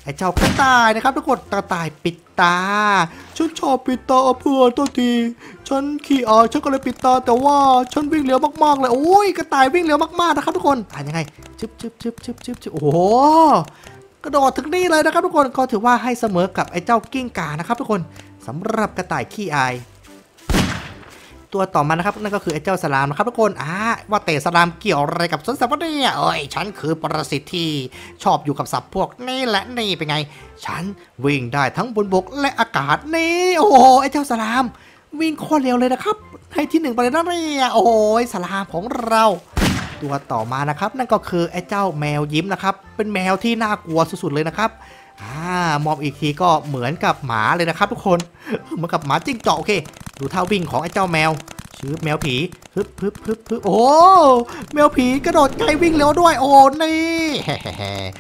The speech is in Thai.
ไอ้เจ้ากระต่ายนะครับทุกคนกระต่ายปิดตาฉันชอบปิดตาเพื่อนตัวทีฉันขี้อายฉันก็เลยปิดตาแต่ว่าฉันวิ่งเร็วมากๆเลยโอ้ยกระต่ายวิ่งเร็วมากๆนะครับทุกคนยังไงชึบโอ้โหกระโดดถึงนี่เลยนะครับทุกคนก็ถือว่าให้เสมอกับไอ้เจ้ากิ้งก่านะครับทุกคนสำหรับกระต่ายขี้อายตัวต่อมานะครับนั่นก็คือไอ้เจ้าสลามนะครับทุกคนว่าแต่สลามเกี่ยวอะไรกับสวนสัตว์เนี่ยฉันคือปรสิตที่ชอบอยู่กับสัตว์พวกนี่แหละนี่เป็นไงฉันวิ่งได้ทั้งบนบกและอากาศนี่โอ้โหไอ้เจ้าสลามวิ่งโคตรเร็วเลยนะครับให้ที่1ไปเลยนะเนี่ยโอ้ยสลามของเราตัวต่อมานะครับนั่นก็คือไอ้เจ้าแมวยิ้มนะครับเป็นแมวที่น่ากลัวสุดๆเลยนะครับมองอีกทีก็เหมือนกับหมาเลยนะครับทุกคนเหมือนกับหมาจิ้งจอกโอเคดูท่าวิ่งของไอ้เจ้าแมวชื่อแมวผีพึบโอ้แมวผีกระโดดไกลวิ่งเร็วด้วยโอ้นี่